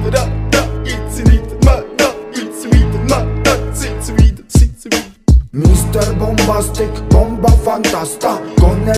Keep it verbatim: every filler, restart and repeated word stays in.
wieder da, da, jetzt wieder mal da, jetzt wieder mal da, jetzt wieder, jetzt wieder. Mister Bombastic, Bomba Fantasta, con